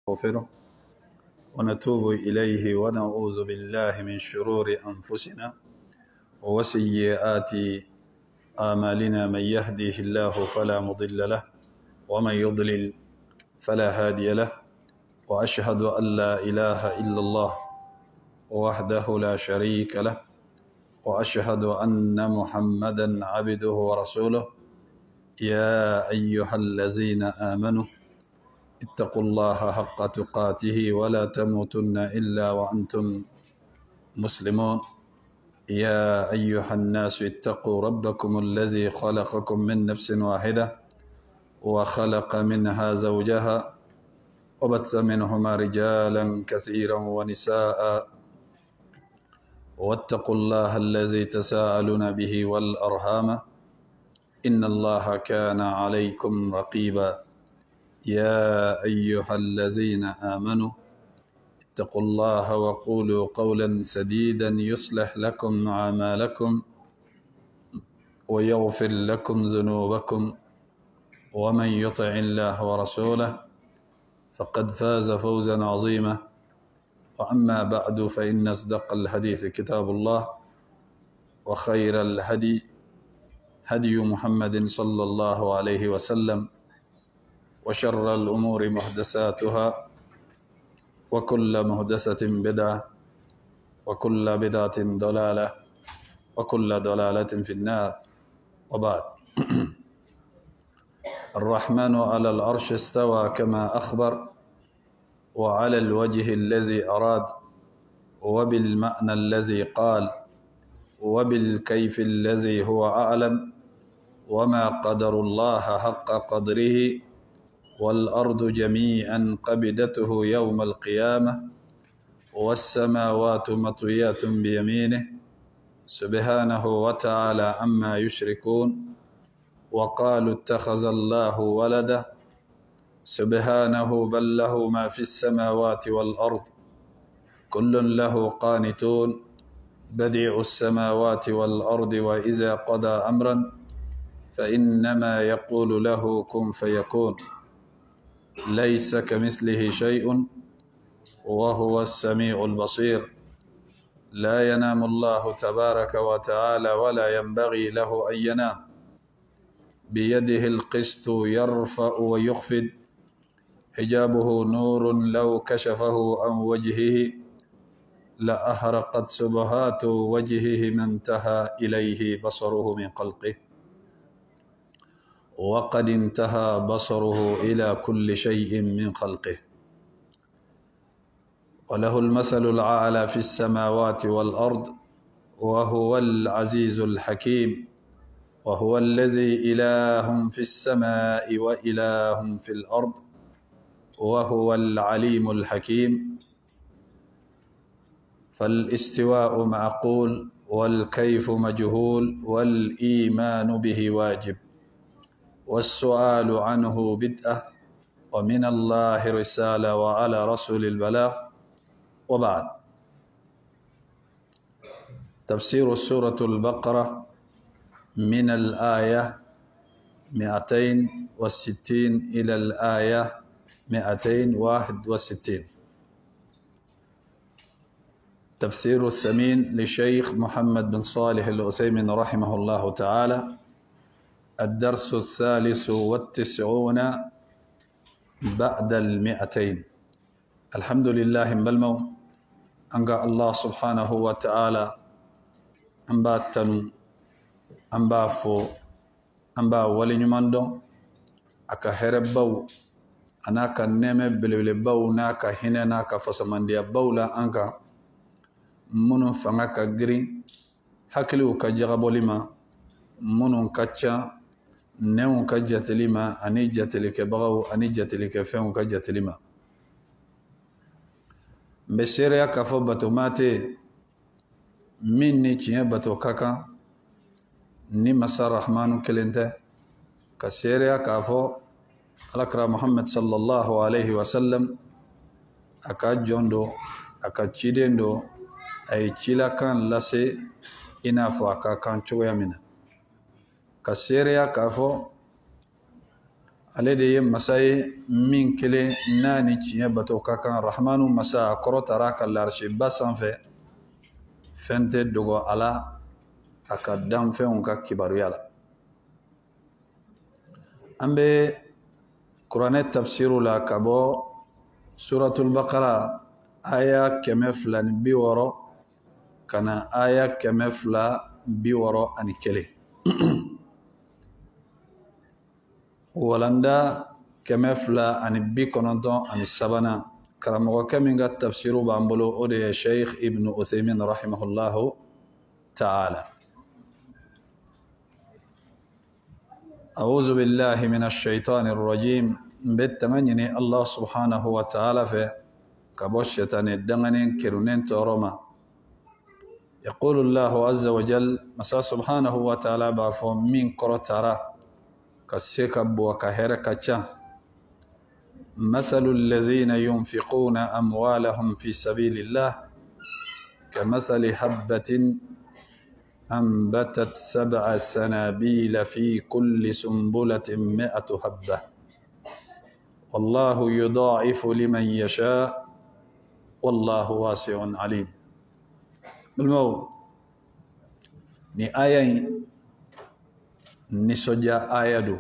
نستغفره ونتوب إليه ونعوذ بالله من شرور أنفسنا وسيئات آمالنا. من يهديه الله فلا مضل له ومن يضلل فلا هادي له، وأشهد أن لا إله إلا الله وحده لا شريك له، وأشهد أن محمدا عبده ورسوله. يا أيها الذين آمنوا اتقوا الله حق تقاته ولا تموتن إلا وأنتم مسلمون. يا أيها الناس اتقوا ربكم الذي خلقكم من نفس واحدة وخلق منها زوجها وبث منهما رجالا كثيرا ونساء، واتقوا الله الذي تساءلون به والأرحام إن الله كان عليكم رقيبا. يا أيها الذين آمنوا اتقوا الله وقولوا قولا سديدا يصلح لكم أعمالكم ويغفر لكم ذنوبكم، ومن يطع الله ورسوله فقد فاز فوزا عظيما. وأما بعد فإن أصدق الحديث كتاب الله، وخير الهدي هدي محمد صلى الله عليه وسلم، وشر الأمور محدثاتها، وكل محدثة بدعة، وكل بدعة ضلالة، وكل ضلالة في النار. وبعد الرحمن على العرش استوى كما أخبر، وعلى الوجه الذي أراد، وبالمعنى الذي قال، وبالكيف الذي هو أعلم، وما قدر الله حق قدره، والأرض جميعا قبضته يوم القيامة، والسماوات مطويات بيمينه سبحانه وتعالى عما يشركون. وقالوا اتخذ الله ولدا سبحانه، بل له ما في السماوات والأرض كل له قانتون. بديع السماوات والأرض، وإذا قضى أمرا فإنما يقول له كن فيكون. ليس كمثله شيء وهو السميع البصير. لا ينام الله تبارك وتعالى ولا ينبغي له أن ينام. بيده القسط يرفع ويخفض، حجابه نور لو كشفه عن وجهه لأحرقت سبحات وجهه ما انتهى إليه بصره من خلقه، وقد انتهى بصره إلى كل شيء من خلقه. وله المثل الأعلى في السماوات والأرض، وهو العزيز الحكيم. وهو الذي إله في السماء وإله في الأرض، وهو العليم الحكيم. فالاستواء معقول، والكيف مجهول، والإيمان به واجب، والسؤال عنه بدعة، ومن الله رسالة، وعلى رسول البلاغ. وبعد، تفسير سورة البقرة من الآية 260 إلى الآية 261. تفسير الثمين لشيخ محمد بن صالح العثيمين رحمه الله تعالى. الدرس 93 بعد 200. الحمد لله بلمو أنقى الله سبحانه وتعالى أنبا تنو أنبا فو أنبا ولي نماندو أكا هربو أناكا نمي بلبو ناكا هنا ناكا فسمانديا بولا أنكا منو فناكا جري حكلو كجغبو لما منو كتشا نيون كجت لما أني جت لك بغو أني جت لك فيون كجت لما بسيريا كفو باتو ماتي مني تشيه باتو كاكا ني مسار رحمن كلنته كسيريا كفو الأكرا محمد صلى الله عليه وسلم أكا جوندو أكا تشيدندو أي تشيلا كان لسي إنافو أكا كان شوية منه كسيريا كفو ale de ye masa ye min kelen n'a ni tiɲɛ bato ka kan rahmanu masa kɔrɔtara ka larisiba sanfɛ fɛn tɛ dogo a la a ka danfɛnw ka kibaruya la. An bɛ kuranɛ tafsiru la ka bɔ suratul baqara aya 260 ka na aya 261 walanda 293 karamɔgɔkɛ min ka tafsiru b'an bolo o de ye Sheikh Ibn Uthaymin rahimahullahu ta'ala. أعوذ بالله من الشيطان الرجيم بتمنيني الله سبحانه وتعالى في كبوش الشيطان الدغنين كرونين تورما. يقول الله عز وجل مسا سبحانه وتعالى بافو من كرتارا كسيكب وكهركتشا مثل الذين ينفقون أموالهم في سبيل الله كمثل حبة أنبتت 7 سنابيل في كل سنبلة 100 حبة والله يضاعف لمن يشاء والله واسع عليم. بالمو ni ayayin nisoja ayado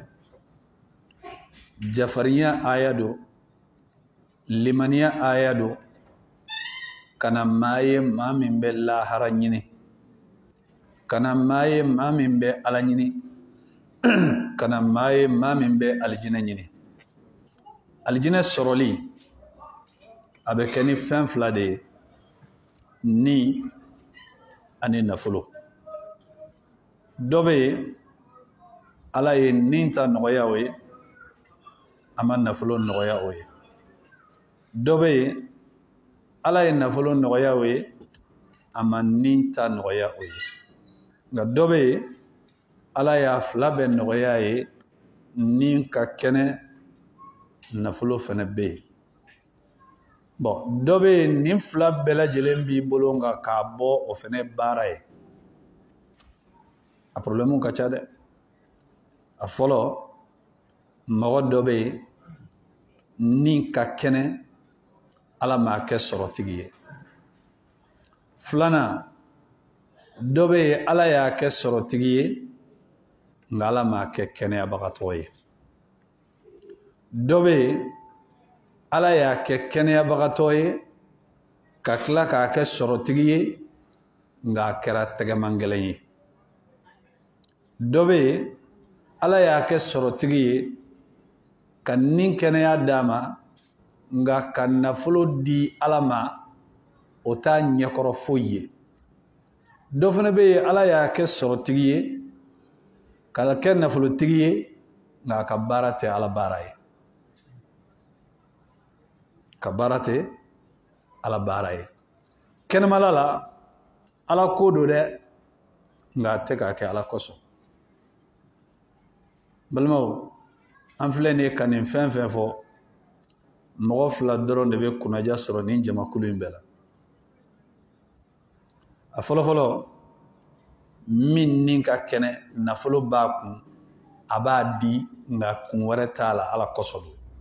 jafariya ayado limaniya ayado kana maye mamin be lahara nyini kana maye mamin be ala nyini kana maye mamin be aljina nyini. Aljina soroli abe keni fen fila de ni ani nafolo. Dɔ bɛ yen ala ye ni ta nɔgɔya o ye a ma nafolo nɔgɔya o ye. Dɔ bɛ yen ala ye nafolo nɔgɔya o ye a ma ni ta nɔgɔya o ye. Nka dɔ bɛ yen ala y'a fila bɛɛ nɔgɔya ye ni ka kɛnɛ nafolo fana bɛ yen. Bon dɔ bɛ yen nin fila bɛɛ lajɛlen b'i bolo nka k'a bɔ o fana baara ye. A problème ka ca dɛ. A fɔlɔ mɔgɔ dɔ bɛ yen ni ka kɛnɛ ala m'a kɛ sɔrɔtigi ye. Filanan dɔ bɛ yen ala y'a kɛ sɔrɔtigi ye nka ala m'a kɛ kɛnɛyabagatɔ ye. Dɔ bɛ yen ala y'a kɛ kɛnɛyabagatɔ ye ka tila k'a kɛ sɔrɔtigi ye nka a kɛra tɛgɛmangɛlɛn ye. Dɔ bɛ yen ala y'a kɛ sɔrɔtigi ye ka nin kɛnɛya d'a ma nka ka nafolo di ala ma o t'a ɲɛkɔrɔ foyi ye. Dɔ fana bɛ yen ala y'a kɛ sɔrɔtigi ye ka kɛ nafolotigi ye nka a ka baara tɛ ala baara ye. Ka baara tɛ ala baara ye. Kɛnɛmala la ala ko do dɛ nka a tɛ k'a kɛ ala kosɔn. Balimaw an filɛ nin ye ka nin fɛn fɛn fɔ mɔgɔ fila dɔrɔn de bɛ kunnaja sɔrɔ nin jamakulu in bɛɛ la. A fɔlɔfɔlɔ min ni ka kɛnɛ nafolo b'a kun a b'a di nka kun wɛrɛ t'a la ala kosɔn.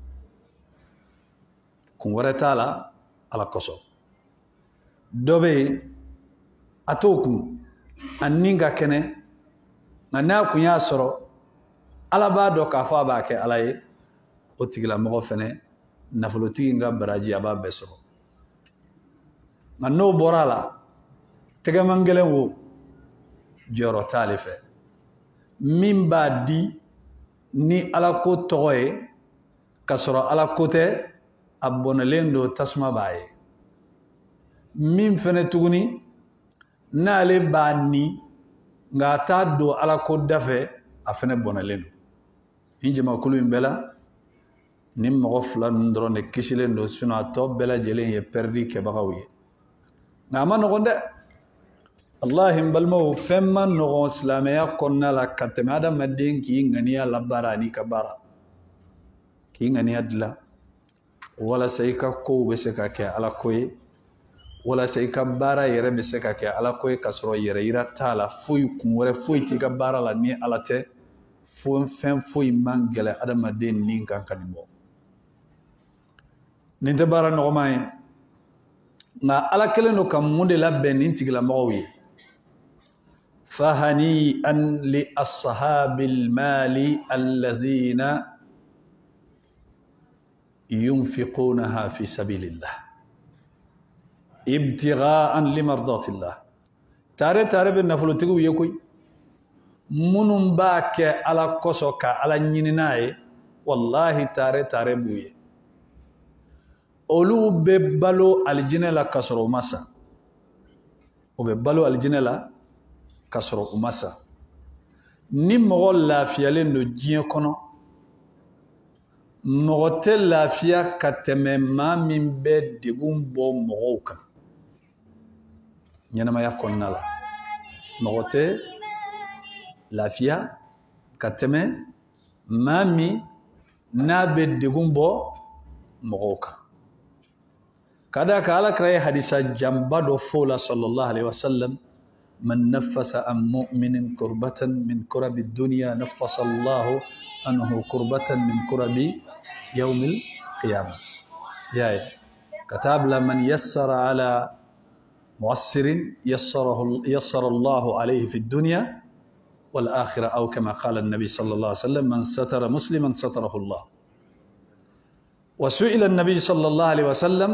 Kun wɛrɛ t'a la ala kosɔn. Dɔ bɛ yen a t'o kun a ni ka kɛnɛ nka n'a kun y'a sɔrɔ ala b'a dɔn k'a fɔ a b'a kɛ ala ye o tigilamɔgɔ fɛnɛ nafolotigi in ka baraji a b'a bɛɛ sɔrɔ. Nka n'o bɔra a la tɛgɛmangɛlɛn wo jɔyɔrɔ t'ale fɛ. Min b'a di ni ala ko tɔgɔ ye ka sɔrɔ ala ko tɛ a bɔnɛlen don tasuma b'a ye. Min fɛnɛ tuguni n'ale b'a ni nka a t'a don ala ko da fɛ a fɛnɛ bɔnɛlen don. Nin jamakulu in bɛɛ la ni mɔgɔ fila ninnu dɔrɔn de kisilen don sinon a tɔ bɛɛ lajɛlen ye pɛridi kɛbagaw ye. Nka a ma nɔgɔn dɛ. Wallahi n balimaw fɛn ma nɔgɔn silamɛya kɔnɔna la ka tɛmɛ adamaden k'i ŋaniya labaara ani ka baara. K'i ŋaniya dilan walasa i ka kow bɛ se ka kɛ ala ko ye walasa i ka baara yɛrɛ bɛ se ka kɛ ala ko ye ka sɔrɔ yɛrɛ yira t'a la foyi kun wɛrɛ foyi t'i ka baara la ni ala tɛ fɛn foyi man gɛlɛ adamaden nin kan ka nin bɔ nin tɛ baara nɔgɔman ye nka ala kelen don ka mun de labɛn nin tigilamɔgɔw ye fahani'an li ashabil mali allazina yunfiqunaha fi sabilillah ibtigha'an limardatillah tare bɛ nafolotigiw ye koyi minnu b'a kɛ ala kosɔn ka ala ɲini n'a ye wallahi tare b'u ye olu bɛ balo alijinɛ la ka sɔrɔ u ma sa u bɛ balo alijinɛ la ka sɔrɔ u ma sa ni mɔgɔ lafiyalen don diɲɛ kɔnɔ mɔgɔ tɛ lafiya ka tɛmɛ maa min bɛ degun bɔ mɔgɔw kan ɲɛnamaya kɔnɔna la mɔgɔ tɛ lafiya ka tɛmɛ maa min n'a bɛ degun bɔ mɔgɔw kan ka d'a kan Alakira ye hadisa janba dɔ fɔ la sallallahu alaihi wasallam man nafasa an mu'minin kurbatan min kurabi dunya nafasa Allahu anhu kurbatan min kurabi yawmil qiyamah ya katab la man yassara ala mu'assirin yassara Allahu alayhi fi dunya wal akhirah aw kama qala an-nabi sallallahu alaihi wasallam man satara musliman satarahu Allah wa su'ila an-nabi sallallahu alaihi wasallam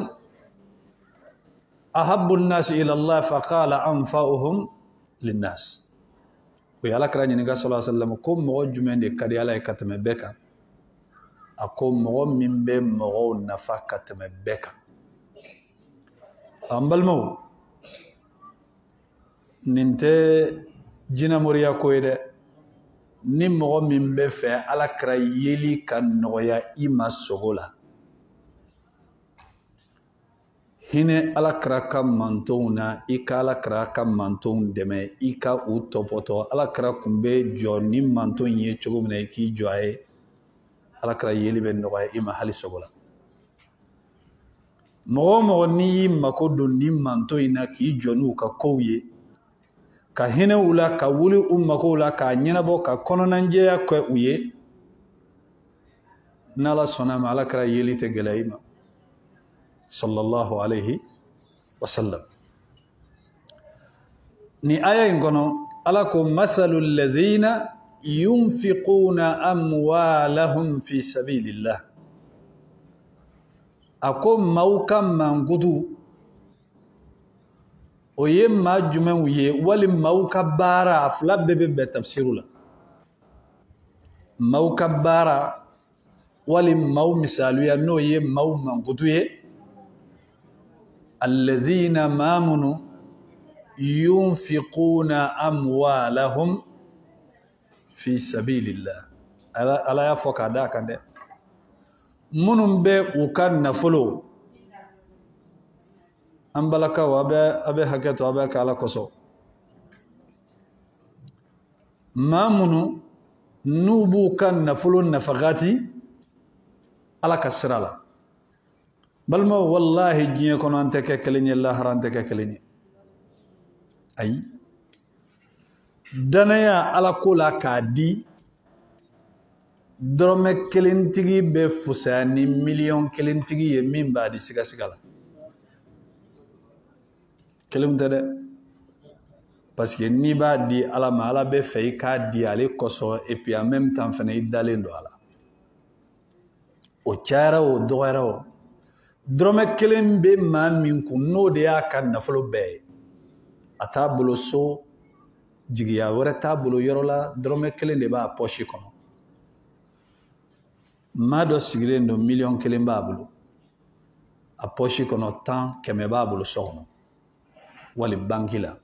ahabbu an-nas ila Allah faqala anfa'uhum lin-nas ko yala kra ɲininka sallallahu alaihi wasallam ko mɔgɔ jumɛn de ka di ala ye ka tɛmɛ bɛɛ kan a ko mɔgɔ min bɛ mɔgɔw nafa ka tɛmɛ bɛɛ kan an balimaw nin tɛ jinɛmɔriya ko ye dɛ ni mɔgɔ min bɛ fɛ ala kra yeli ka nɔgɔya i ma sogo la hinɛ alakira ka mantonw na i ka alakira ka mantonw dɛmɛ i ka u tɔpɔtɔ alakira kun bɛ jɔ ni manton ye cogo min na i k'i jɔ a ye alakira yeli bɛ nɔgɔya i ma hali sogo la mɔgɔ o mɔgɔ n'i y'i mako don ni manton in na k'i jɔ n'u ka kow ye ka hinɛ u la ka wuli u makow la k'a ɲɛnabɔ ka kɔnɔnajɛya kɛ u ye n'ala sɔnna a ma alakira yeli tɛ gɛlɛya i ma sallallahu alayhi wa sallam ni aya in kɔnɔ ala ko mathalu alladhina yunfiquna amwalahum fi sabilillah a ko maaw ka mankutu o ye maa jumɛnw ye wali maaw ka baara a fila bɛɛ bɛ bɛn tafsiru la maaw ka baara wali maaw misaliya n'o ye maaw mankutu ye الذين آمنوا ينفقون أموالهم في سبيل الله ألا يفوق هذاك ده منهم بوكان نفلو أم بلكا وأبي حكيتو أبي كالا كسو ما منو نوبو كان نفلو نفقاتي على كسرالا balma wallahi jiɲɛ kɔnɔ an tɛ kɛ kelen ye lahara an tɛ kɛ kelen ye ayi danaya ala ko la k'a di dɔrɔmɛ kelentigi bɛ fusaya ni miliyɔn kelentigi ye min b'a di sigasiga la kelen tɛ dɛ parce que n'i b'a di ala ma ala bɛ fɛ i k'a di ale kosɔn et puis en même temps fana i dalen don a la o cayara o dɔgɔyara o dɔrɔmɛ kelen bɛ maa min kun n'o de y'a ka nafolo bɛɛ ye a t'a bolo so jigiya wɛrɛ t'a bolo yɔrɔ la dɔrɔmɛ kelen de b'a pɔsi kɔnɔ maa dɔ sigilen don miliyɔn kelen b'a bolo a pɔsi kɔnɔ 10 100 b'a bolo so kɔnɔ wali banki la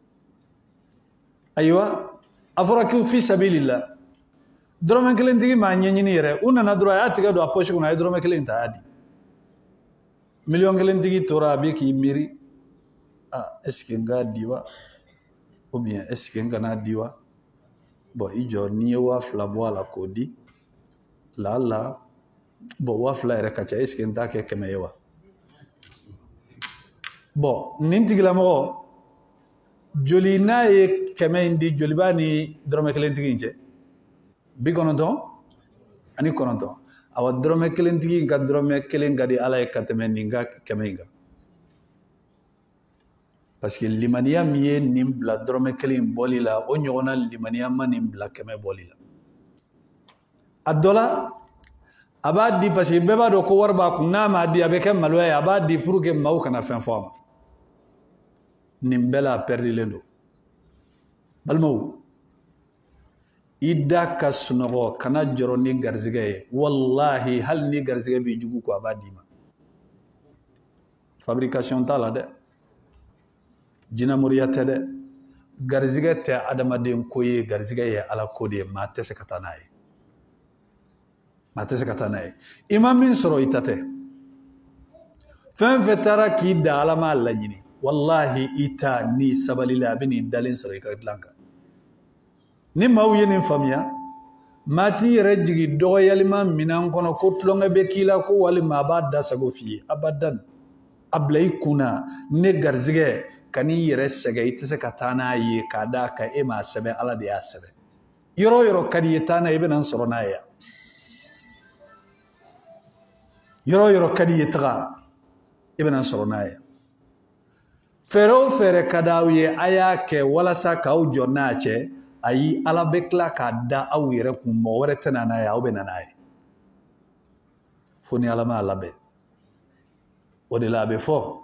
ayiwa a fɔra k'u fi sabilillah dɔrɔmɛ kelen tigi m'a ɲɛɲini yɛrɛ u nana dɔrɔn a y'a tigɛ don a pɔsi kɔnɔ a ye dɔrɔmɛ kelen ta a y'a di miliyɔn kelen tigi tora a bɛ k'i miiri est-ce que n k'a di wa ou bien est-ce que n kana di wa bon i jɔ n'i ye 2000 bɔ a la k'o di lala bon 2000 yɛrɛ ka ca est-ce que n t'a kɛ 100 ye wa bon nin tigilamɔgɔ joli n'a ye 100 in di joli b'a ni dɔrɔmɛ kelen tigi in cɛ bigonoton ani konoton awa drome kelen tigi ka drome kelen gadi ala e kateme ninga kemenga parce que limaniya miye nim bla drome kelen bolila o nyona limaniya manim bla keme bolila adola abadi parce que beba do ko warba kunna ma di abeke maloya abadi pour que maw kana fin forme nimbela perdi lendo balmo ida kasnogo kana joro ni garzige wallahi hal ni garzige bi jugu ko abadi ma fabrication tala de jina muriyata de garzige te adama den koye garzige ye ala kode ma tese katanaye imam min soro itate fen fetara ki da alama alla nyini wallahi ita ni sabalila bini dalin soro ikatlanka ni mawye ni famia mati rejigi do yalima minan kono ko tlonga be kila ko wali ma ba da sago fi abadan ablay kuna ne garzige kani yere sege itse katana yi kada ka e ma sebe ala de asebe yoro kadi yetana ibn soro naya yoro kadi yetga ibn soronaya fere kadawiye aya ke wala sa ka o jonache ayi ala bekla ka da awire ku mo wore tanana ya obenanaye foni ala ma labe o de labe fo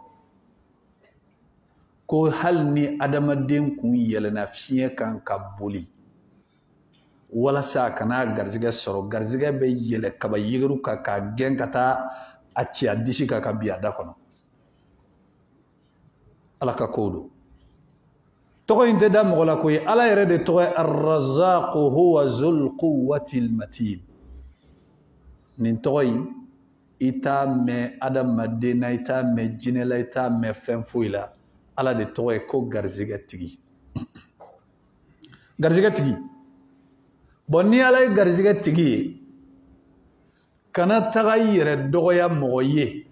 ko halni adama den ku yelena fiye kan kabuli wala sa kana garzige soro garzige be yele kaba yigeru ka gen kata achi adishi ka biya da kono ala ka kodo to inte da mo la koy ala yere de to ar-razzaq huwa zul quwwati al-matin nin toy ita me adam madina ita me jinela ita me fenfuila ala de to ko garzige tigi bonni ala garzige tigi kana tagayere dogoya moye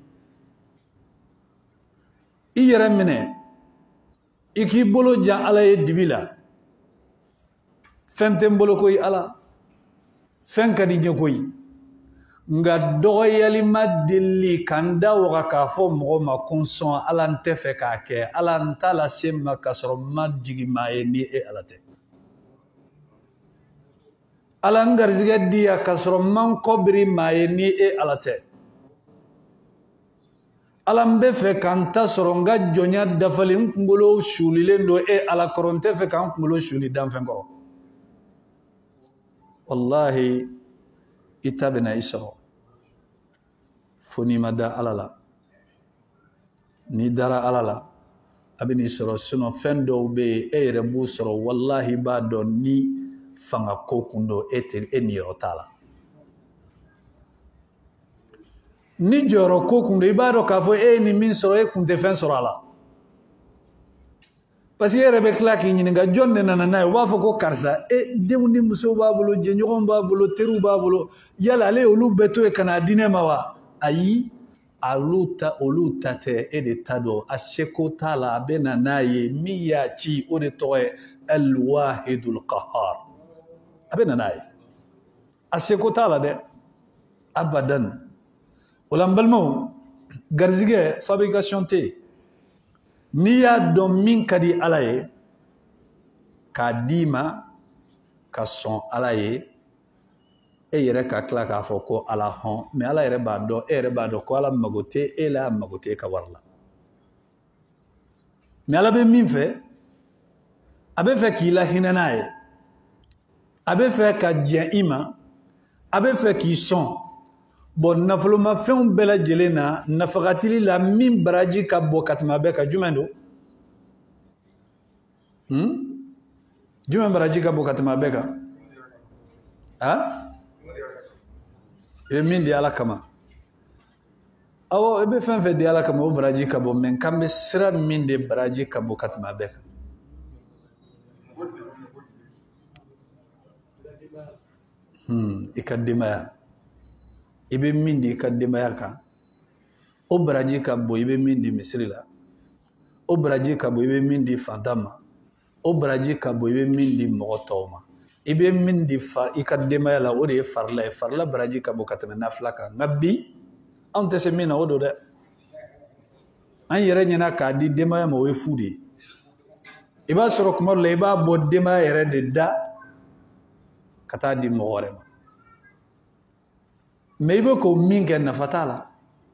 iyere mine iki bolo ja ala e dibila fente bolo koy ala fenka di nyokoy nga dogoyali madilli kanda waka ka fo mo ma konson ala ntefe ka ke ala ntala semma kasro majigi maye ni e alate ala ngarzige dia kasro man kobri maye ni e alate ala mbe fe kanta soronga jonya dafali ngolo shulilendo e ala koronte fe kan ngolo shuli dan fen ko wallahi itabna isro foni mada alala ni dara alala abini isro suno fendo be e rebu soro wallahi ba don ni fanga kokundo ete eni rotala ni joro kokundo ibado kafo eni min soro e kunte fen soro ala parce que rebe klaki ni nga jonne nana wa fa ko karsa e dewni muso babulo jenyogon babulo teru babulo yala le olu beto e kana dine mawa ayi aluta oluta te e de tado aseko tala bena naye miya chi o de toye al wahidul qahhar abena naye aseko tala de abadan ulambalmo garzige fabrication te niya don min kadi alaye ka dima ka son alaye e yere ka kla ka fo ko ala hon mais ala yere ba do ko ala magote e la magote ka warla mais ala be min fe abe fe ki la hinanaye abe fe ka dien ima abe fe ki son bon nafolo ma fen bela jelena nafagatili la min baraji ka bo katma be ka jumendo jumen baraji ka bo katma be ka ha e min di ala kama awo e be fen fe di ala kama o baraji ka bo men kambe sira min de baraji ka bo katma be ka ikadima ibe mindi kadima yaka o baraji ka bo ibe mindi misri la o baraji ka bo ibe mindi fantama o baraji ka bo ibe mindi mogotoma ibe min di fa ikadema la o de farla baraji ka bokatana nafla ka ngabbi on te se mina o do de an yere nyina ka di dema ma we fude iba soro kuma le iba bo dema yere de da kata di mogore ma me ibe ko min ke na fatala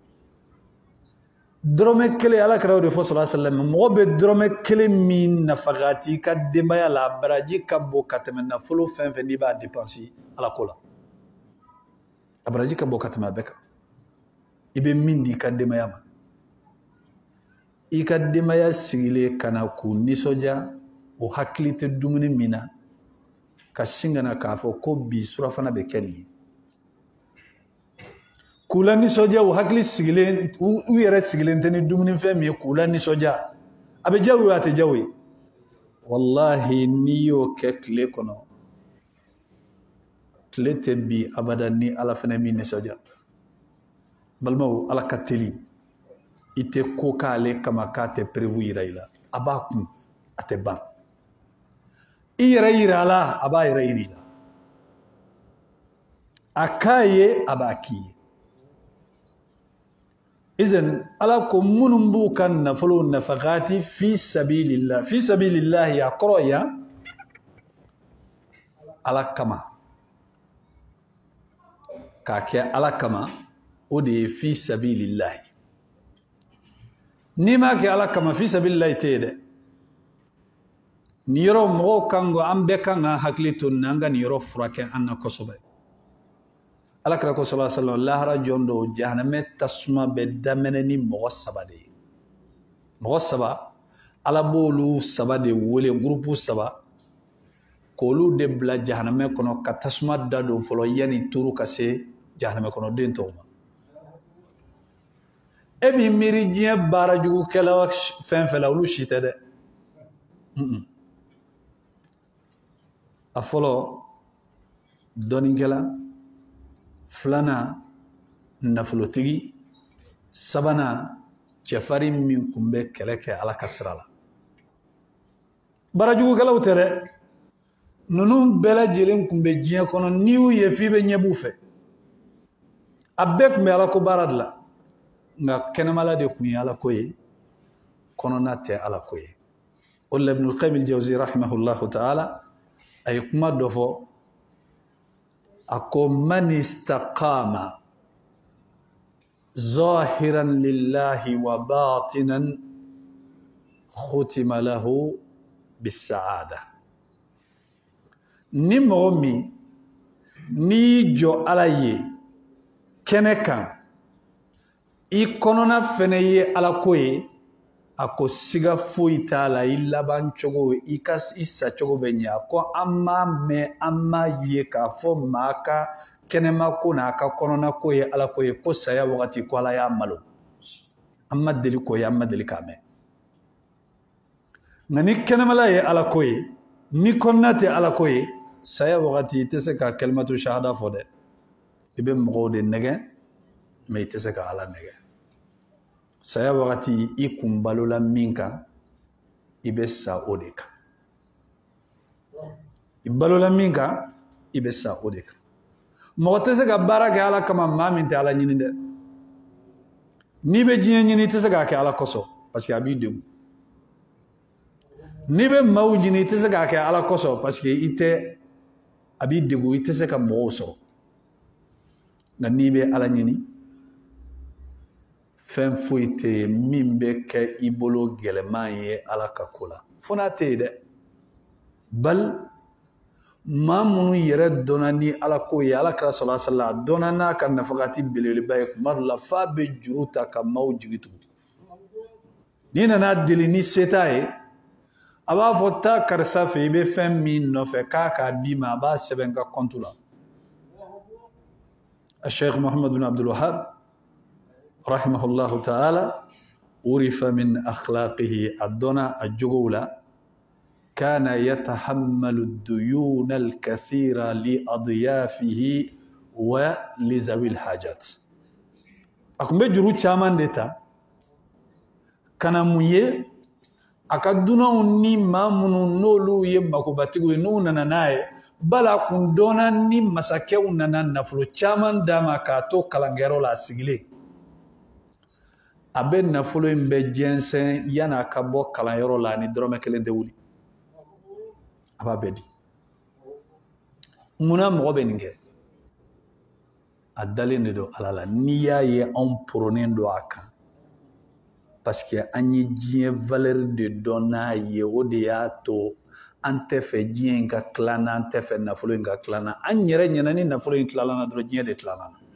drome kele ala kara de fo sallallahu alaihi wasallam mo be drome kele min nafagati ka dema la baraji ka bokatana na folo fen fen di ba dépenser ala kola baraji ka bokatana beka ibe min di ka dema ma ika demaya sigile kana ku nisoja o haklite dumuni mina ka singana ka fo ko bi sura fana be keni kula nisoja o hakli sigile u yere sigile nteni dumuni fe mi kula nisoja abe jawi ate jawi wallahi niyo kekle kono tlete bi abada ni ala fana mi nisoja balmaw ala kateli ite ko kale kama ka te prévu iraila abakum ate ban ira la aba ira irila akaye abaki izen ala ko munumbu kan nafulu nafaqati fi sabilillah ya qroya ala kama ka ke ala kama o de fi sabilillah nima ke ala kama fi sabilillah tede niro mo kango ambe kanga haklito nanga niro furake anna kosobe ala kra ko sallallahu alaihi wasallam lahara jondo jahanname tasma be damene ni mo sabade mo saba ala bolu sabade wole groupe saba ko lu de bla jahanname kono ka tasma dado folo yani turu kase jahanname kono den to ebi miri jiya bara jugu kala fen fela ulu shite de afolo doninkela flana nafulotigi sabana cefari min kumbe keleke ala kasrala bara jugu kala utere nunu bela jelen kumbe jiya kono niu ye fibe nyebu fe abek me ala ko baradla nga kenamala de kunya ala koye kono nate ala koye wala ibn al-qayyim al-jawzi rahimahullah ta'ala ay kuma dofo ako man istaqama zahiran lillahi wa batinan khutima lahu bis-sa'ada ni momi ni jo alaye kenekan i konona fene ye ala koye ako siga foyi tala illa ban chogo ikas isa chogo benya ko amma ye ka fo maka kenema ko na ka konona koye ala koye ko saya wakati ko ala ya malo amma deli ko ya amma deli kame nani kenema la ye ala koye ni konnate ala koye saya wakati tese ka kalmatu shahada fode ibe mgode nege me tese ka ala nege saya wakati ikumbalo la minka ibesa odeka ibalo la minka ibesa odeka mo tese ga baraka ala kama mamin ta ala nyini de ni be jinya nyini tese ga ke ala koso parce que abi dem ni be maw nyini tese ga ke ala koso parce que ite abi degu ite se ka mo so na ni be ala nyini fen foite mimbe ke ibolo gelemaye ala kakula fona tede bal mamunu yere donani ala ko ya ala kra sallallahu alaihi wasallam donana kan nafaqati bilil bay mar la fa be juruta ka mawjitu nina na dilini setaye aba fota karsa fe be fen min no fe ka dima ba seben ka kontula الشيخ محمد بن عبد الوهاب رحمه الله تعالى عرف من أخلاقه الدنا الجغولة كان يتحمل الديون الكثيرة لأضيافه ولذوي الحاجات أكم بجرو تشامان ديتا كان مويه akaduna uni mamunu nolu yemba ko batigo nuna nanae bala kun donna ni masakɛw nana nafolo caman d'a ma k'a to kalangɛyɔrɔ la a sigilen a bɛ nafolo in bɛ jɛnsɛn yan'a ka bɔ kalanyɔrɔ la ni dɔrɔmɛ kelen tɛ wuli a b'a bɛɛ di munna mɔgɔ bɛ nin kɛ a dalen de don Ala la n'i y'a ye anw poronen don a kan parce que an ye diɲɛ valeur de dɔn n'a ye o de y'a to an tɛ fɛ diɲɛ in ka tila na an tɛ fɛ nafolo in ka tila na an yɛrɛ ɲɛna ni nafolo in tilala na dɔrɔn diɲɛ de tilala na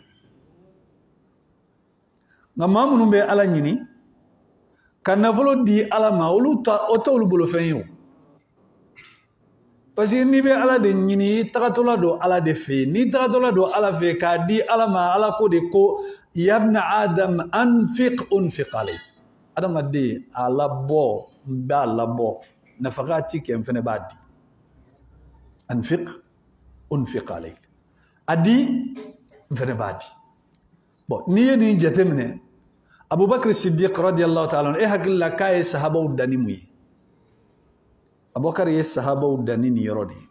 nka maa minnu bɛ Ala ɲini ka nafolo di Ala ma olu ta o t'olu bolo fɛn ye o parce que n'i bɛ Ala de ɲini i tagatɔla don Ala de fɛ yen n'i tagatɔla don Ala fɛ yen k'a di Ala ma Ala ko de ko yabna Adam anfiq unfiq alayk adamaden a labɔ n b'a labɔ nafaka ti kɛ n fɛnɛ b'a di anfiq unfiq alayk a di n fɛnɛ b'a di bon n'i ye nin jateminɛ Abubakar Siddiq radiyallahu ta'ala e hakili la k'a ye sahabaw danni mun ye Abubakar ye sahabaw danni nin yɔrɔ de ye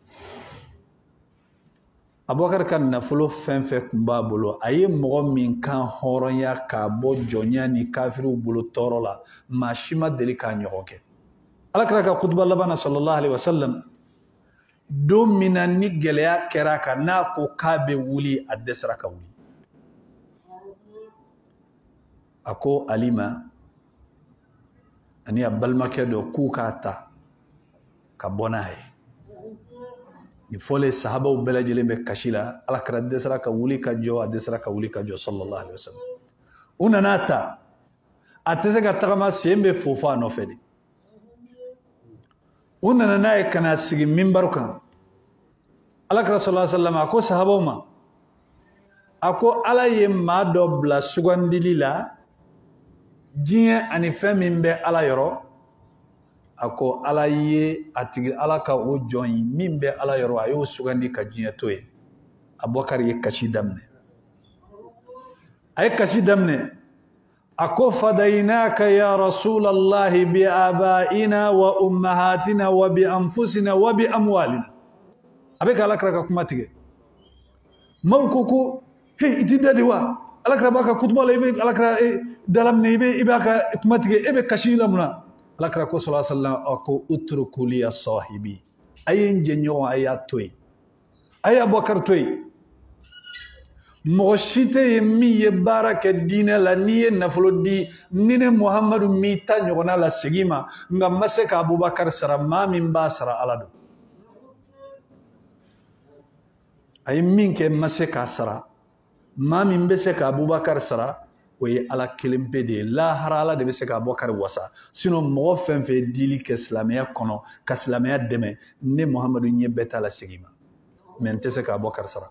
Abubakar ka nafolo fɛn fɛn tun b'a bolo a ye mɔgɔ min kan hɔrɔnya k'a bɔ jɔnya ni kafiriw bolo tɔɔrɔ la maa si ma deli k'a ɲɔgɔn kɛ Alakira ka kutuba laban na sallallahu alaihi wasallam don min na ni gɛlɛya kɛra a kan n'a ko k'a bɛ wuli a dɛsɛra ka wuli a ko Ali ma ani a balimakɛ dɔ k'u k'a ta ka bɔ n'a ye ni fɔlen sahabaw bɛɛ lajɛlen bɛ kasi la Alakira dɛsɛra ka wuli ka jɔ a dɛsɛra ka wuli ka jɔ sallallahu alaihi wasallam u nana ta a tɛ se ka tagama sen bɛ fofo a nɔfɛ de u nana n'a ye ka na sigi minbaru kan Alakira sallallahu alaihi wasallam a ko sahabaw ma a ko Ala ye maa dɔ bila sugandili la diɲɛ ani fɛn min bɛ Ala yɔrɔ a ko Ala ye a tigi Ala ka o jɔn in min bɛ Ala yɔrɔ a y'o sugandi ka diɲɛ to ye Abubakar ye kasi daminɛ a ye kasi daminɛ a ko fadaynaka ya rasulallahi bi abaina wa ummahatina wa bi anfusina wa bi amwalina a bɛ ka Alakira ka kuma tigɛ maaw ko he iti dadi wa Alakira b'a ka kutuba la i bɛ Alakira daminɛ i b'a ka kuma tigɛ e bɛ kasi la mun na Alakira ko sallallahu alaihi wasallam a ko utruku liya sahibi a ye n jɛɲɔgɔn a y'a to yen a ye Abubakar to yen mɔgɔ si tɛ yen min ye baara kɛ diinɛ la n'i ye nafolo di ni ne Muhamadu m'i ta ɲɔgɔnna la segin ma nka n ma se ka Abubakar sara maa min b'a sara Ala don a ye min kɛ n ma se k'a sara maa min bɛ se ka Abubakar sara o ye Ala kelen pe de ye lahara Ala de bɛ se ka Abubakar wasa sinon mɔgɔ fɛn fɛn dili kɛ silamɛya kɔnɔ ka silamɛya dɛmɛ ne Muhamadu ɲɛ bɛɛ t'a la segin ma mais n tɛ se ka Abubakar sara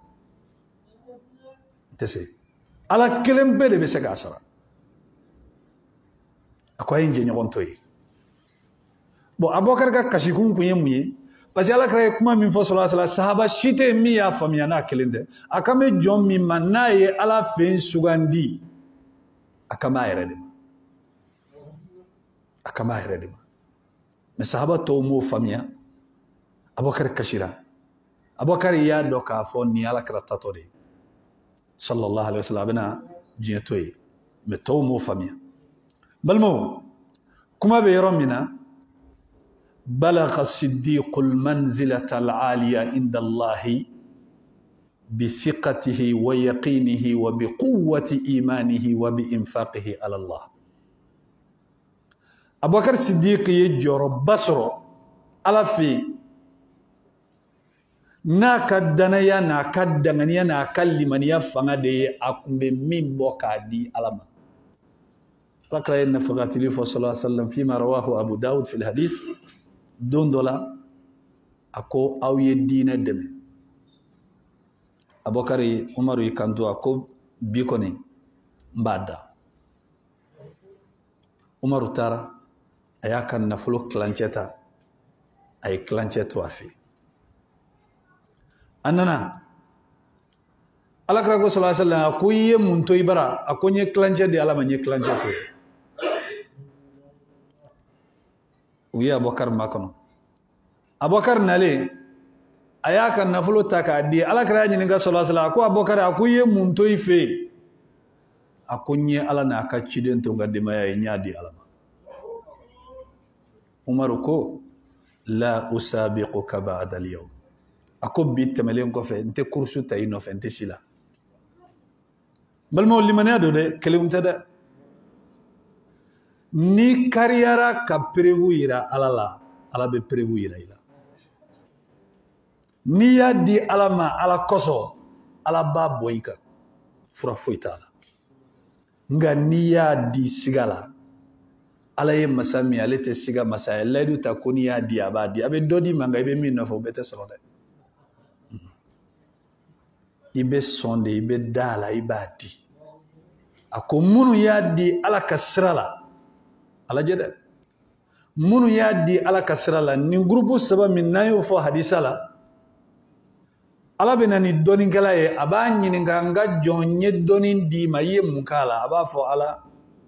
n tɛ se Ala kelen pe de bɛ se k'a sara a ko a ye n jɛɲɔgɔn to yen bon Abubakar ka kasikun kun ye mun ye parce que Alakira ye kuma min fɔ sallallahu alaihi wasallam sahaba si tɛ min y'a faamuya n'a kelen tɛ a kan bɛ jɔn min ma n'a ye Ala fɛ sugandi a kan b'a yɛrɛ de ma a kan b'a yɛrɛ de ma mais sahaba tɔw m'o faamuya Abubakar kasira Abubakar y'a dɔn k'a fɔ nin ye Alakira tatɔ de ye sallallahu alaihi wasallam a bɛna diɲɛ to yen mais tɔw m'o faamuya balimaw kuma bɛ yɔrɔ min na بلغ الصديق المنزلة العالية عند الله بثقته ويقينه وبقوة إيمانه وبإنفاقه على الله أبو بكر الصديق يجور بصر على في ناكدنيا ناكدنيا ناكلمنيا فنادي أقوم بمن بوكادي على ما فقرأ إن فقاتلي صلى الله عليه وسلم فيما رواه أبو داود في الحديث don dɔ la a ko aw ye diinɛ dɛmɛ Abubakar Umaru y'i kanto a ko bi kɔni n b'a da Umaru taara a y'a ka nafolo kilancɛ ta a ye kilancɛ to a fɛ a nana Alakira ko sallallahu alaihi wasallam a ko i ye mun to i bara a ko n ye kilancɛ di Ala ma n ye kilancɛ to u ye Abubakar makɔnɔ Abubakar nalen aya ka nafolo ta ka di ala kira ɲininka sallallahu alaihi wasallam ko Abubakar a ko ye mun to i fe a ko nye ala n'a ka ciden to nka demaya ye ɲa di ala ma Umaru ko la usabiquka ba'da al-yawm a ko bi tɛmɛlen kɔfɛ n tɛ kursu ta i nɔfɛ n tɛ si la balimaw limaniya do dɛ kelenw tɛ dɛ ni kariyara ka prévu yira ala la ala bɛ prévu yira i la n'i y'a di ala ma ala kosɔn ala b'a bɔ i kan fura foyi t'a la nka n'i y'a di siga la ala ye masa min ale tɛ siga masa ye layidu ta ko n'i y'a di a b'a di a bɛ dɔ di ma nka i bɛ min nɔfɛ o bɛɛ tɛ sɔrɔ dɛ i bɛ sɔn de i bɛ da a la i b'a di a ko minnu y'a di ala ka sira la a lajɛ dɛ minnu y'a di ala ka sira la nin gurupu saba min n'an y'o fɔ hadisa la ala bɛ na ni dɔnnikɛla ye a b'a ɲininka n ka jɔn ye dɔnni d'i ma i ye mun k'a la a b'a fɔ ala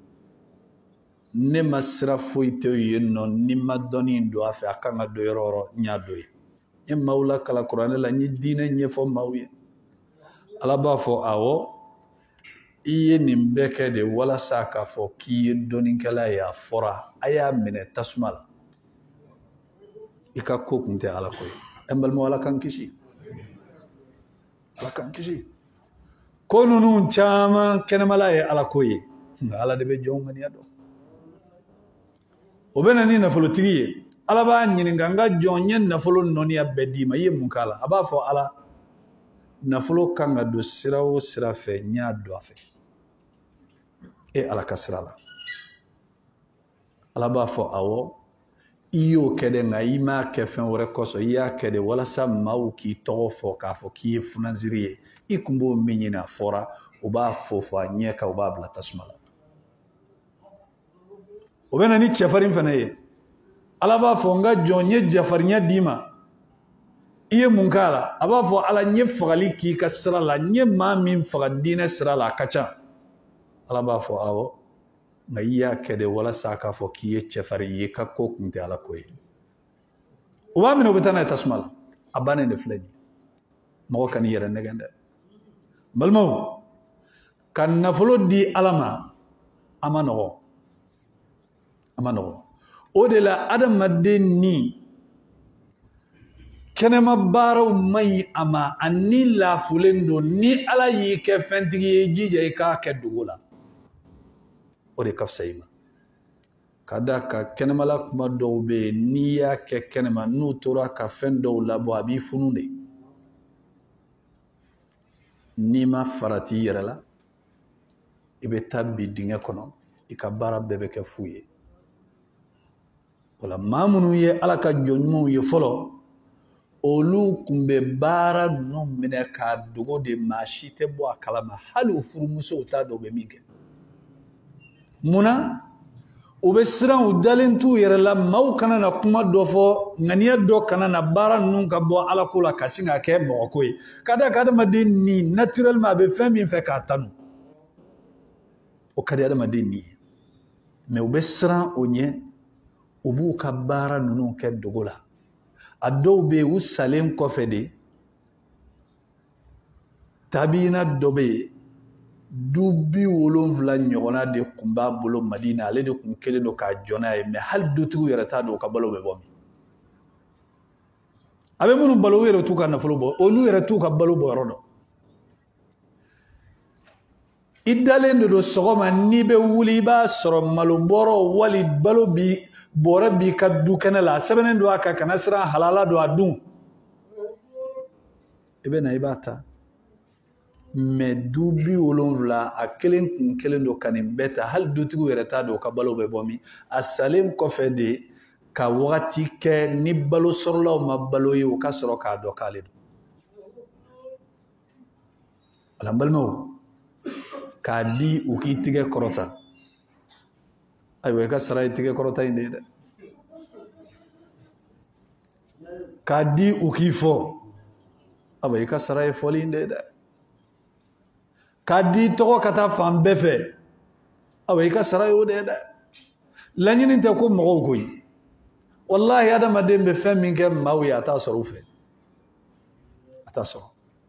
ne ma sira foyi tɛ yen nɔ ni ma dɔnni don a fɛ a kan ka don yɔrɔ o yɔrɔ n y'a don ye n ye maaw la kalan kuranɛ la n ye diinɛ ɲɛfɔ maaw ye ala b'a fɔ awɔ i ye nin bɛɛ kɛ de walasa k'a fɔ k'i ye dɔnnikɛla ye a fɔra a y'a minɛ tasuma la i ka ko kun tɛ ala ko ye n balimaw ala k'an kisi ala k'an kisi ko ninnu caman kɛnɛmala ye ala ko ye nka ala de bɛ jɔnw ŋaniya dɔn o bɛ na ni nafolotigi ye ala b'a ɲininka n ka jɔn ye nafolo nɔniya bɛɛ d'i ma i ye mun k'a la a b'a fɔ ala nafolo kan ka don sira o sira fɛ n y'a don a fɛ e ala ka sira la ala b'a fɔ awɔ i y'o kɛ dɛ nka i m'a kɛ fɛn wɛrɛ kosɔn i y'a kɛ de walasa maaw k'i tɔgɔ fɔ k'a fɔ k'i ye funanziri ye i kun b'o min ɲini a fɔra o b'a fɔ a ɲɛ kan o b'a bila tasuma la o bɛ na ni cɛfarin fana ye ala b'a fɔ n ka jɔn n ye jafarinya d'i ma i ye mun k'a la a b'a fɔ ala n ye fagali k'i ka sira la n ye maa min faga diinɛ sira la a ka ca ala b'a fɔ awɔ nka i y'a kɛ de walasa k'a fɔ k'i ye cɛfarin ye ka ko kun tɛ ala ko ye o b'a minɛ o bɛ taa n'a ye tasuma la a bannen de filɛ nin ye mɔgɔ ka n'i yɛrɛ nɛgɛn dɛ balimaw ka nafolo di ala ma a ma nɔgɔn a ma nɔgɔn o de la adamaden ni kɛnɛma baaraw man ɲi a ma ani laafulen don ni ala y'i kɛ fɛntigi ye i jija i k'a kɛ dogo la o de ka fisa i ma ka da ka kɛnɛmala kuma dɔw bɛ yen n'i y'a kɛ kɛnɛma n'u tora ka fɛn dɔw labɔ a b'i funu de n'i ma farati i yɛrɛ la i bɛ taa bi dingɛ kɔnɔ i ka baara bɛɛ bɛ kɛ fu ye wala maa minnu ye ala ka jɔn ɲumanw ye fɔlɔ olu kun bɛ baara ninnu minɛ k'a dogo de maa si tɛ bɔ a kalama hali u furumusow t'a dɔn u bɛ min kɛ munna u bɛ siran u dalen t'u yɛrɛ la maaw kana na kuma dɔ fɔ ŋaniya dɔ kana na baara ninnu ka bɔ ala ko la ka sin ka kɛ mɔgɔko ye ka da ka adamaden ni naturellement a bɛ fɛn min fɛ k'a tanu o ka di adamaden ni ye mɛ u bɛ siran o ɲɛ u b'u ka baara ninnu kɛ dogo la a dɔw bɛ yen u salen kɔfɛ de tabiina dɔ bɛ yen 70 ɲɔgɔnna de tun b'a bolo Madina ale de tun kelen don k'a jɔ n'a ye mɛ hali dutigiw yɛrɛ t'a dɔn u ka balo bɛ bɔ min a bɛ minnu balo u yɛrɛ t'u ka nafolo bɔ olu yɛrɛ t'u ka balo bɔ yɔrɔ dɔn i dalen de don sɔgɔma n'i bɛ wuli i b'a sɔrɔ malo bɔrɔ wali balo bi bɔrɛ b'i ka du kɛnɛ la a sɛbɛnnen don a kan kana siran halala don a dun i bɛ na i b'a ta mɛ 70 a kelen kun kelen don ka nin bɛɛ ta hali dutigiw yɛrɛ t'a dɔn u ka balo bɛ bɔ min a salen kɔfɛ de ka wagati kɛ ni balo sɔrɔlaw ma balo ye u ka sɔrɔ k'a dɔn k'ale don ala n balimaw k'a di u k'i tigɛ kɔrɔta ayiwa i ka sara ye tigɛ kɔrɔta in de ye dɛ k'a di u k'i fɔ ayiwa i ka sara ye fɔli in de ye dɛ k'a di tɔgɔ ka taa fan bɛɛ fɛ ayiwa i ka sara ye o de ye dɛ laɲini tɛ ko mɔgɔw koyi wallahi adamaden bɛ fɛn min kɛ maaw ye a t'a sɔrɔ u fɛ attention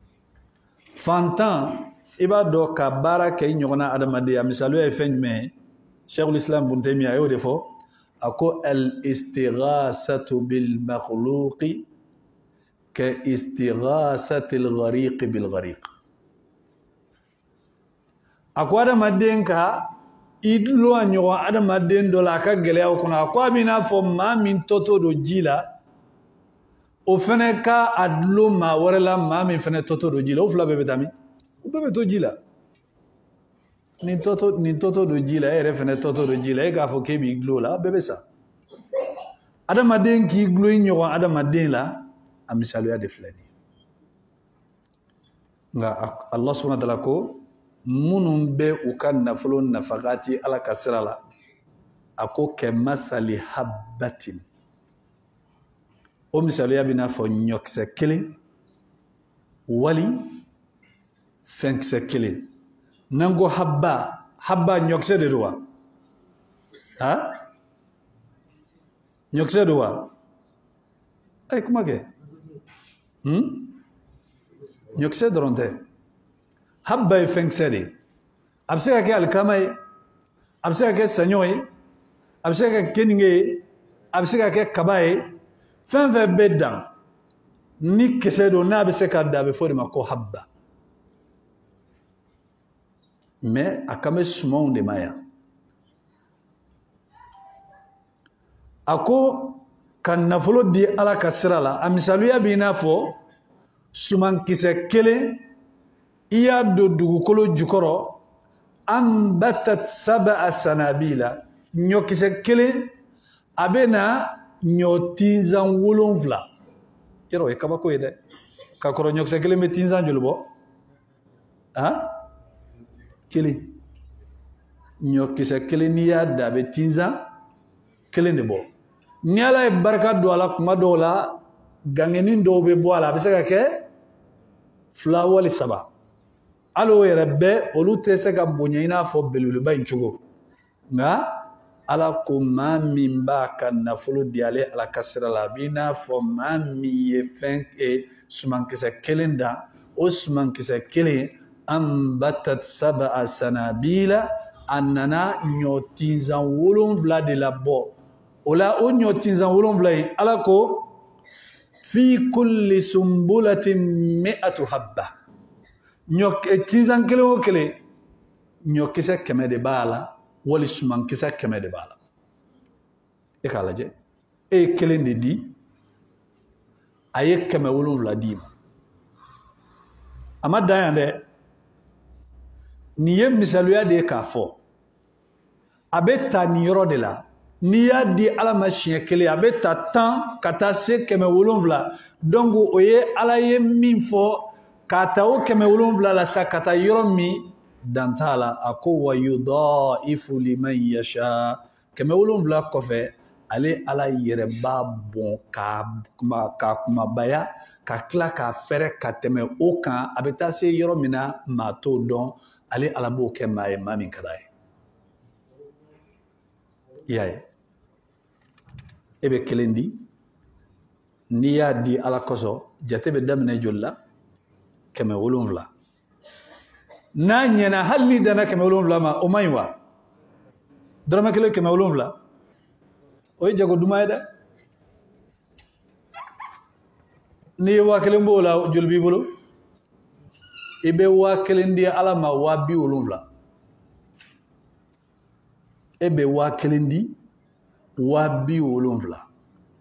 fantan i b'a dɔn ka baara kɛ i ɲɔgɔnna adamadenya misaliya ye fɛn jumɛn ye Cheikhul Islam Ibn Taymiyyah a y'o de fɔ a ko al-istighasatu bil makhluqi ka istighasati al-ghariqi bil ghariq a ko adamaden ka i dulon a ɲɔgɔn adamaden dɔ la a ka gɛlɛyaw kɔnɔ a ko a bɛ n'a fɔ maa min tɔtɔ don ji la o fɛnɛ ka a dulon maa wɛrɛ la maa min fɛnɛ tɔtɔ don ji la o fila bɛɛ bɛ taa min o bɛɛ bɛ to ji la nin tɔtɔ don ji la e yɛrɛ fɛnɛ tɔtɔ don ji la e k'a fɔ k'e b'i dulon o la a bɛɛ bɛ sa adamaden k'i dulon i ɲɔgɔn adamaden la a misaliya de filɛ nin ye nka Allah subhanahu wa ta'ala ko minnu bɛ u ka nafolo nafakati Ala ka sira la a ko kɛ masali habbatin o misaliya bɛ n'a fɔ ɲɔkisɛ kelen wali fɛnkisɛ kelen n'an ko habba ɲɔkisɛ de don wa ɲɔkisɛ don wa ayi kuma kɛ ɲɔkisɛ dɔrɔn tɛ habba ye fɛnkisɛ de ye a bɛ se ka kɛ alikama ye a bɛ se ka kɛ saɲɔ ye a bɛ se ka kɛ keninge ye a bɛ se ka kɛ kaba ye fɛn fɛn bɛ dan ni kisɛ don n'a bɛ se ka dan a bɛ fɔ o de ma ko habba mais a kan bɛ sumanw de ma yan a ko ka nafolo di Ala ka sira la a misaliya b'i n'a fɔ sumankisɛ kelen i y'a don dugukolo jukɔrɔ anbatat sab'a sanabila ɲɔkisɛ kelen a bɛ na ɲɔ tinzan 7 yɔrɔ o ye kabako ye dɛ ka kɔrɔ ɲɔkisɛ kelen bɛ tinzan joli bɔ kelen ɲɔkisɛ kelen n'i y'a da a bɛ tinzan kelen de bɔ ni Ala ye barika don a la kuma dɔw la gangeni dɔw bɛ bɔ a la a bɛ se ka kɛ 2 wali 3 hali o yɛrɛ bɛɛ olu tɛ se ka bonya i n'a fɔ belebeleba in cogo nka Ala ko maa min b'a ka nafolo di ale Ala ka sira la a b'i n'a fɔ maa min ye sumankisɛ kelen dan o sumankisɛ kelen anbatat sab'a sanabila a nana ɲɔ tinzan 7 de labɔ o la o ɲɔ tinzan 7 in Ala ko fi kulli sumbulatin mi'atu habba tinzan kelen o kelen ɲɔkisɛ 100 de b'a la wali sumankisɛ 100 de b'a la e k'a lajɛ e ye kelen de di a ye 700 d'i ma a ma dan yan dɛ nin ye misaliya de ye k'a fɔ a bɛ ta nin yɔrɔ de la n'i y'a di Ala ma siɲɛ kelen a bɛ ta 10 ka taa se 700 donc o ye Ala ye min fɔ k'a ta o 700 la sa ka taa yɔrɔ min dan t'a la a ko wa yudaifu liman yasha 700 kɔfɛ ale Ala yɛrɛ b'a bɔn k'a kumabaya ka tila k'a fɛrɛ ka tɛmɛ o kan a bɛ taa se yɔrɔ min na maa t'o dɔn ale Ala b'o kɛ maa ye maa min ka d'a ye i y'a ye e bɛ kelen di n'i y'a di Ala kosɔn jate bɛ daminɛ joli la 700 n'a ɲɛna hali ni danna 700 ma o man ɲi wa dɔrɔmɛ kelen 700 o ye jago duman ye dɛ n'i ye 1000 b'o la joli b'i bolo i bɛ 1000 di Ala ma 70,000 e bɛ 1000 di 70,000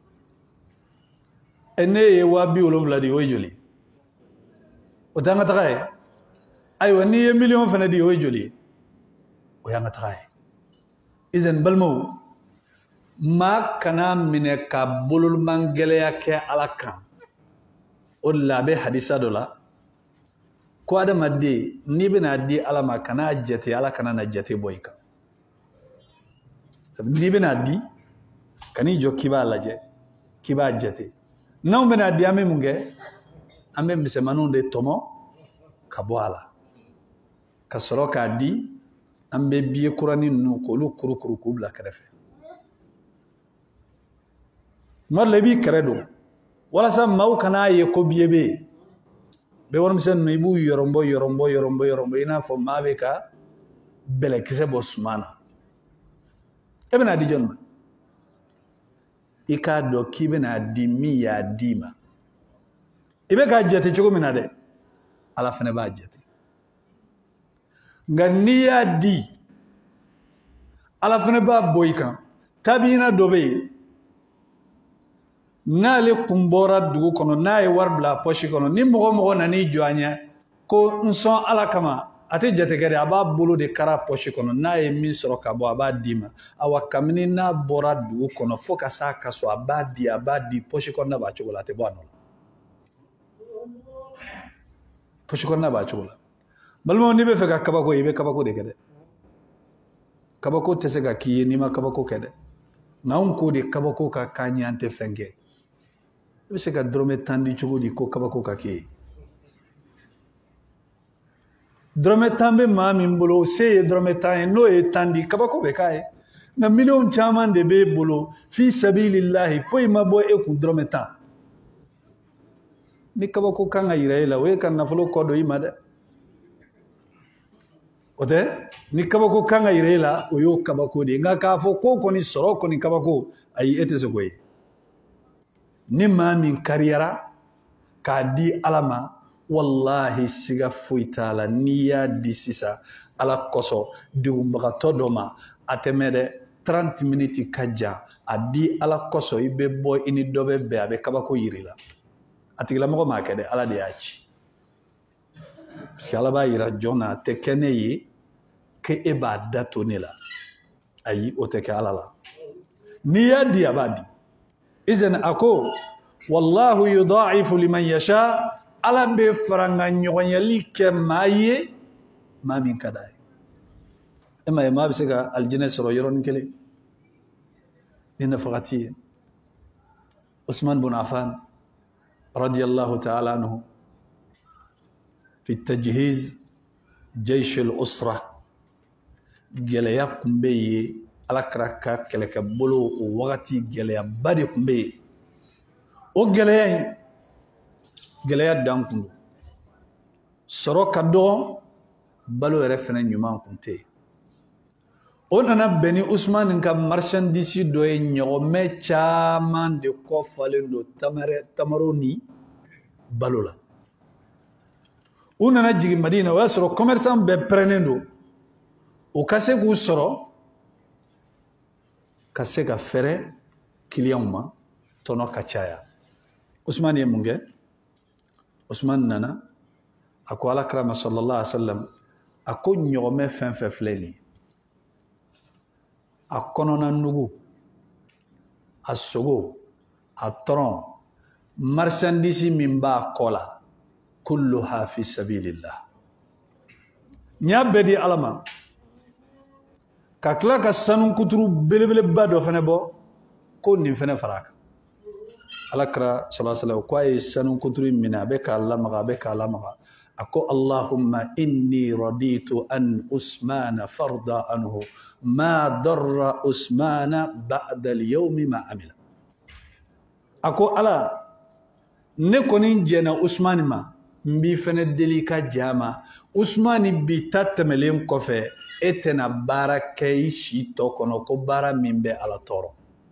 ne ye 70,000 di o ye joli o t'an ka taga ye ayiwa n'i ye miliyɔn fana di o ye joli o y'an ka taga ye izan balimaw maa kana minɛ ka bolomangɛlɛya kɛ Ala kan o de la a bɛ hadisa dɔ la ko adamaden n'i bɛna di Ala ma kana jate Ala kana na jate bɔ i kan n'i bɛna di kan'i jɔ k'i b'a lajɛ k'i b'a jate n'anw bɛna di an bɛ mun kɛ an bɛ misɛnmaninw de tɔmɔ ka bɔ a la ka sɔrɔ k'a di an bɛ biye kuranin ninnu k'olu kurukuru k'u bila kɛrɛfɛ tuma dɔ la i b'i kɛrɛ don walasa maaw kana ye ko biye bɛ yen be won misen no ibu yorombo ina fo mabe ka bele kise bo sumana ebena di jonma ika do kibena di mi ya dima ibe ka jete chugo mina de ala fene ba jete nganiya di ala fene ba boykan tabina dobe nale kumbora dugu kono naye warbla poshi kono ni mogo na ni joanya ko nson ala kama ate jategere aba bolo de kara poshi kono naye min soro ka bo aba dima awa kamini na bora dugu kono foka sa kaso aba di poshi kono na ba chogola te bo anol poshi kono na ba chogola balmo ni be fe ka kabako ibe kabako de kede kabako tese ga kiye ni ma kabako kede na unko de kabako ka kanyante fenge ibe se ka drome tandi chugo di ko kabako ka kiye drome tambe ma min bolo se drome tan no e tandi kabako be kai na million chaman de be bolo fi sabilillah foi mabo e ku drome tan ni kabako kan ayira we kan na folo kodo imade ote ni kabako kan ayira o yo kabako de nga ka fo ko ni soro ko ni kabako ay ete so koy ni ma min kariyara ka di alama wallahi siga fuitala niya disisa ala koso digumbaga todoma atemede 30 minutes kaja adi ala koso ibe boy ini dobe be abe kabako yirila atigila mo ma kede ala de yachi parce que ala ba yira jona te keneyi ke eba datonela ayi oteke ala la niya di abadi izen ako wallahu yudha'ifu liman yasha ala be faranga nyogonyali ke maye mamin kadai ema ma bisega aljina soro yoron kele dina faqati Usman bin Affan radiyallahu ta'ala anhu في التجهيز جيش الأسرة جليا كمبي على كراكا كلك بلو وقتي جليا بدي كمبي او جليا دانكو سرو كدو بلو رفنا نيومان كنتي انا بني عثمان كم مرشانديسي دوي نيومي چامان دي كوفالين دو تمروني بلولا una na jigi Madina wa soro commerçant be prenendo o kase ku soro kase ka fere client ma tono kachaya Usman ye munge Usman nana ako ala krama sallallahu alaihi wasallam ako nyome fen fleni akono na nugu asogo atron marchandise mimba kola كلها في سبيل الله نيابدي علما كاكلا كسانون كترو بلبل بادو فنبو كون فن فراك الاكرا صلى الله عليه وسلم كواي سانون كترو منا بك الله مغا بك الله مغا اكو اللهم اني رضيت ان عثمان فرض عنه ما ضر عثمان بعد اليوم ما عمل اكو الا نكونين جنا عثمان ما mbi fene delika jama Usmani bi tatemelen kofe etena baraka ishi to kono ko bara mimbe ala toro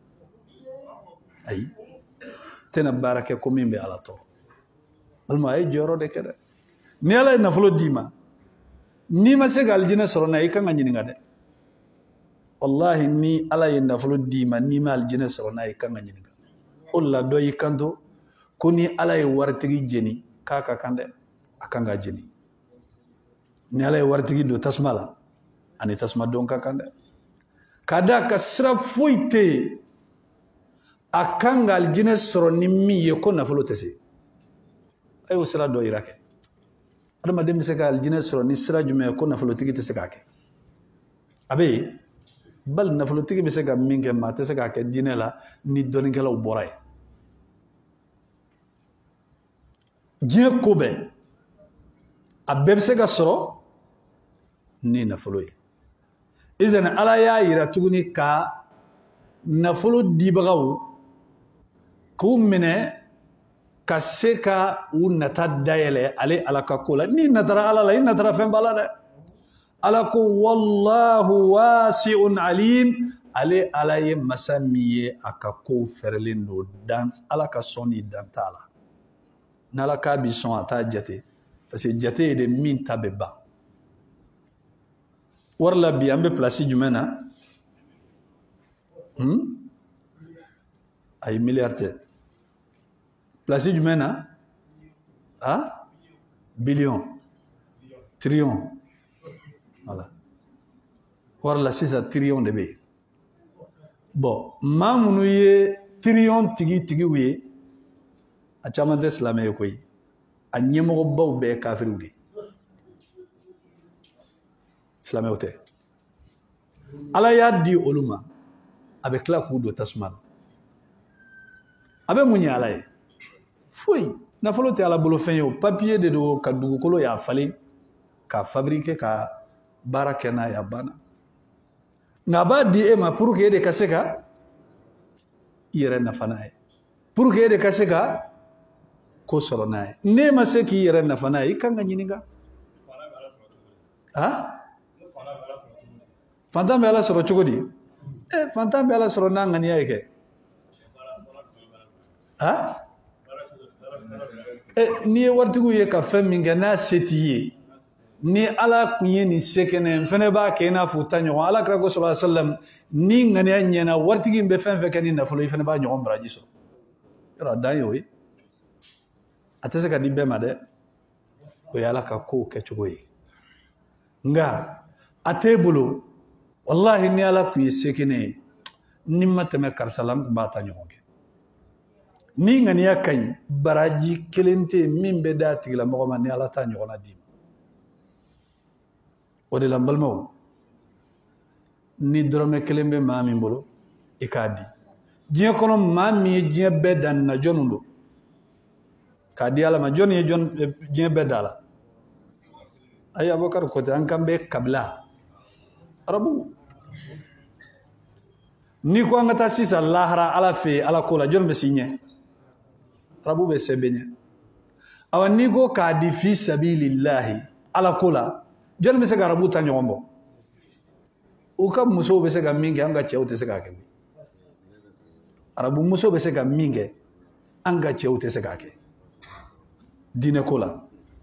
ay tena baraka ko mimbe ala toro alma ay joro de kede ni ala na flo dima ni ma se gal jina soro na ikanga nyini ngade wallahi ni ala na flo dima ni mal jina soro na ikanga nyini ngade olla do yikanto kuni ala wartigi jeni kaka kande akanga jeni ni ala wartigi do tasmala ani tasma don kande kada kasra fuite akanga aljine soro nimmi ye ko nafulo tese ay usra do irake adama dem se ka aljine soro ni sira jume ko nafulo tigi tese kake abe bal nafulo tigi be se ka minge ma tese kake dinela ni doni gela boray Dieu kobe abebse ga soro ni nafolo ye izana ala ya yira tuguni ka nafolo dibagaw ko mene ka se ka u nata dayɛlɛ ale ala ka ko la ni natara ala la i natara fɛn b'a la dɛ ala ko wallahu wasi'un alim ale ala ye masa min ye a ka kow fɛrɛlen don dan ala ka sɔn ni dan t'a la n'ala k'a bi sɔn a t'a jate parce que jate ye de min ta bɛ ban wari la bi an bɛ place jumɛn na ayi miliyari tɛ place jumɛn na billion trillion voilà wari la sisan trillion de bɛ yen bon maa minnu ye trillion tigiw ye a caman tɛ silamɛ ye koyi a ɲɛmɔgɔbaw bɛɛ ye kafiriw de silamɛw tɛ ala y'a di olu ma a bɛ tila k'u don tasuma na a bɛ mun ɲɛ ala ye foyi nafolo tɛ ala bolo fɛn ye o papiye de don ka dugukolo y'a falen ka fabriquer ka baara kɛ n'a ye a banna nka a b'a di e ma pour que e de ka se ka i yɛrɛ nafa n'a ye pour que e de ka se ka ko sɔrɔ n'a ye n'e ma se k'i yɛrɛ nafa n'a ye i kan ka ɲininka fantan bɛ ala sɔrɔ cogo di fantan bɛ ala sɔrɔ n'a ŋaniya ye kɛ n'i ye waritigiw ye ka fɛn min kɛ n'a se t'i ye ni ala kun ye nin se kɛ ne n fɛnɛ b'a kɛ i n'a fɔ ta ɲɔgɔn ala kira ko sallallahu alaihi wasallam ni ŋaniya ɲɛna waritigi in bɛ fɛn fɛn kɛ ni nafolo i fɛnɛ b'a ɲɔgɔn baraji sɔrɔ yɔrɔ a dan ye o ye a tɛ se ka di bɛɛ ma dɛ o ye ala ka kow kɛcogo ye nka a t'e bolo wallahi ni ala kun ye se kɛ ne ye ni ma tɛmɛ karisa la n kun b'a ta ɲɔgɔn kɛ ni ŋaniya ka ɲi baraji kelen tɛ yen min bɛ d'a tigilamɔgɔ ma ni ala t'a ɲɔgɔnna d'i ma o de la n balimaw ni dɔrɔmɛ kelen bɛ maa min bolo i k'a di diɲɛ kɔnɔ maa min ye diɲɛ bɛɛ dan na jɔnni don k'a di ala ma jɔnni ye diɲɛ bɛɛ da la ayi abubakar ko tɛ an kan bɛ kabila arabu ni ko an ka taa sisan lahara ala fɛ ala ko la jɔnni bɛ s'i ɲɛ arabu bɛ se bɛ ɲɛ awa ni ko k'a di fi sabilillahi ala ko la jɔnni bɛ se ka arabu ta ɲɔgɔn bɔ u ka musow bɛ se ka min kɛ an ka cɛw tɛ se k'a kɛ arabu muso bɛ se ka min kɛ an ka cɛw tɛ se k'a kɛ diinɛ ko la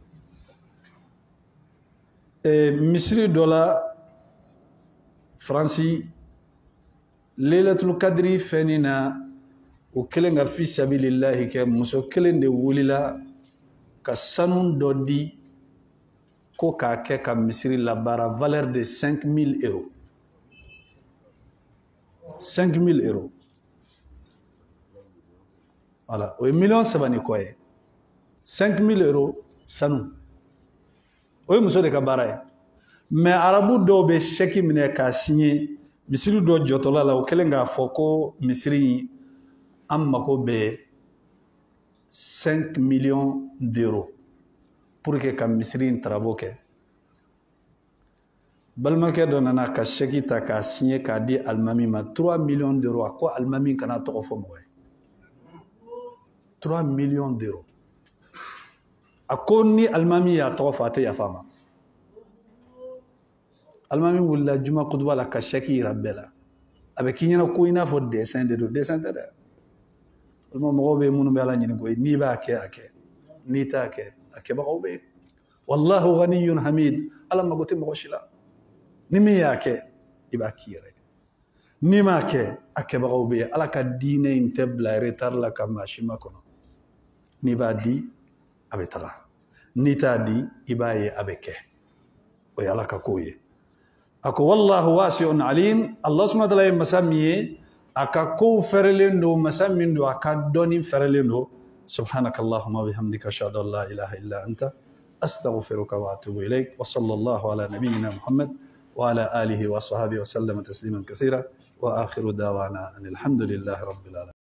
misiri dɔ la faransi leilatul kadiri fɛnnin na o kelen ka fi sabilillahi kɛ muso kelen de wulila ka sanu dɔ di ko k'a kɛ ka misiri labaara valeur de 5000 euros 5000 euros voilà o ye 3 ni kɔ ye 5000 euros sanu o ye muso de ka baara ye mais arabu dɔw bɛ chèque minɛ k'a signé misiri dɔ jɔtɔla la o kelen k'a fɔ ko misiri an mako bɛ 5 millions d'euros pour que ka misiri in travaux kɛ balimakɛ dɔ nana ka chèque ta k'a signé k'a di alimami ma 3 millions d'euros a ko alimami kana tɔgɔ fɔ mɔgɔ ye 3 millions d'euros a ko ni alimami y'a tɔgɔ fɔ a tɛ yafa ma alimami wulila juma kutuba la ka chèque yira bɛɛ la a bɛ k'i ɲɛna ko i n'a fɔ dessin de don dessin tɛ dɛ walima mɔgɔw bɛ minnu bɛ ala ɲini ko ye n'i b'a kɛ a kɛ n'i t'a kɛ a kɛbagaw bɛ yen wallahu ghaniyun hamid ala mago tɛ mɔgɔ si la ni min y'a kɛ i b'a k'i yɛrɛ n'i m'a kɛ a kɛbagaw bɛ yen ala ka diinɛ in tɛ bila retard la ka maa si makɔnɔ n'i b'a di a bɛ taga n'i t'a di i b'a ye a bɛ kɛ o ye ala ka kow ye a ko wallahu wasi'un alim Allah subhanahu wa ta'ala ye masa min ye a ka kow fɛrɛlen don masa min don a ka dɔnni fɛrɛlen don subhanakallahumma bihamdika ashhadu an la ilaha illa anta astaghfiruka wa atubu ilayk wa sallallahu ala nabiyyina muhammad وعلى آله وصحبه وسلم تسليما كثيرا وآخر دعوانا أن الحمد لله رب العالمين.